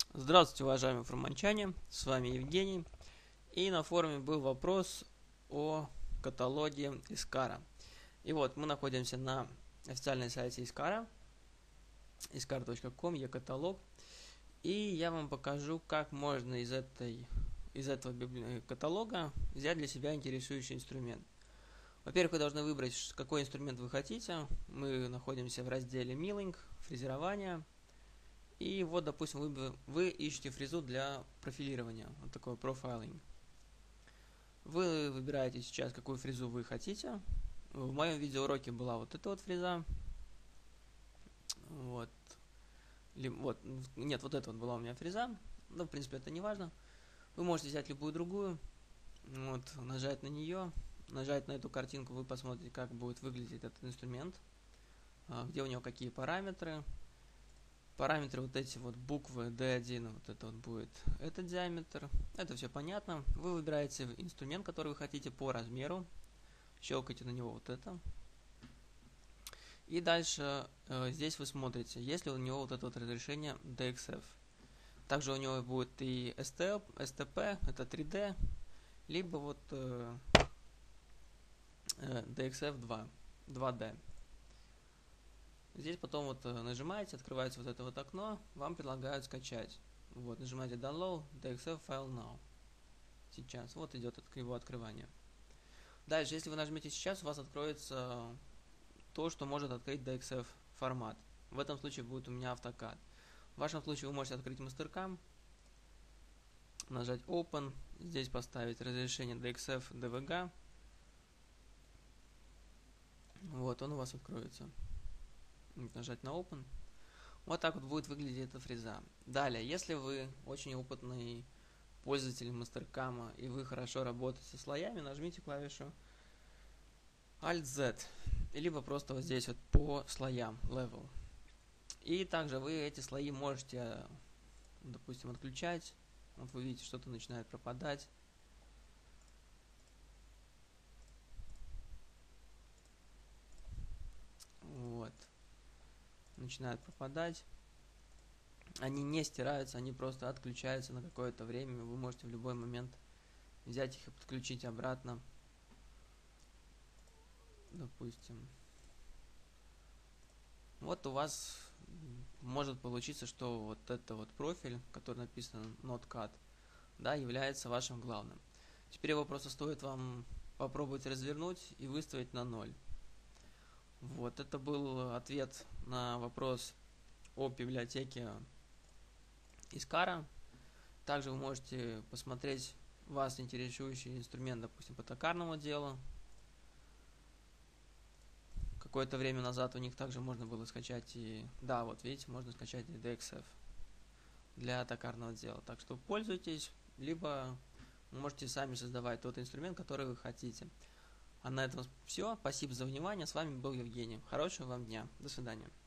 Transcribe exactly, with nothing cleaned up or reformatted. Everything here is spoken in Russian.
Здравствуйте, уважаемые фурманчане, с вами Евгений. И на форуме был вопрос о каталоге Искара. И вот мы находимся на официальном сайте Искара, искар точка ком, e-каталог. И я вам покажу, как можно из, этой, из этого каталога взять для себя интересующий инструмент. Во-первых, вы должны выбрать, какой инструмент вы хотите. Мы находимся в разделе Milling, фрезерование. И вот, допустим, вы, вы ищете фрезу для профилирования, вот такой профайлинг. Вы выбираете сейчас, какую фрезу вы хотите. В моем видеоуроке была вот эта вот фреза. Вот. вот. Нет, вот эта вот была у меня фреза. Но, в принципе, это не важно. Вы можете взять любую другую. Вот, нажать на нее. Нажать на эту картинку, вы посмотрите, как будет выглядеть этот инструмент. Где у него какие параметры. Параметры вот эти вот буквы ди один, вот это вот будет этот диаметр. Это все понятно. Вы выбираете инструмент, который вы хотите по размеру. Щелкаете на него вот это. И дальше э, здесь вы смотрите, есть ли у него вот это вот разрешение ди экс эф. Также у него будет и эс ти пи, это три дэ, либо вот э, э, ди экс эф два, два дэ. Здесь потом вот нажимаете, открывается вот это вот окно, вам предлагают скачать. Вот, нажимаете Download ди экс эф File Now. Сейчас, вот идет его открывание. Дальше, если вы нажмете сейчас, у вас откроется то, что может открыть ди экс эф формат. В этом случае будет у меня AutoCAD. В вашем случае вы можете открыть Mastercam, нажать Open, здесь поставить разрешение ди экс эф ди ви джи. Вот, он у вас откроется. Нажать на Open. Вот так вот будет выглядеть эта фреза. Далее, если вы очень опытный пользователь Mastercam и вы хорошо работаете со слоями, нажмите клавишу Alt зет, либо просто вот здесь вот по слоям Level. И также вы эти слои можете, допустим, отключать. Вот вы видите, что-то начинает пропадать. Вот. Начинают пропадать. Они не стираются, они просто отключаются на какое-то время. Вы можете в любой момент взять их и подключить обратно. Допустим. Вот у вас может получиться, что вот это вот профиль, который написан NoteCAD, да, является вашим главным. Теперь его просто стоит вам попробовать развернуть и выставить на ноль. Вот, это был ответ на вопрос о библиотеке Искара. Также вы можете посмотреть вас интересующий инструмент, допустим, по токарному делу. Какое-то время назад у них также можно было скачать и... Да, вот видите, можно скачать и ди экс эф для токарного дела. Так что пользуйтесь, либо можете сами создавать тот инструмент, который вы хотите. А на этом все. Спасибо за внимание. С вами был Евгений. Хорошего вам дня. До свидания.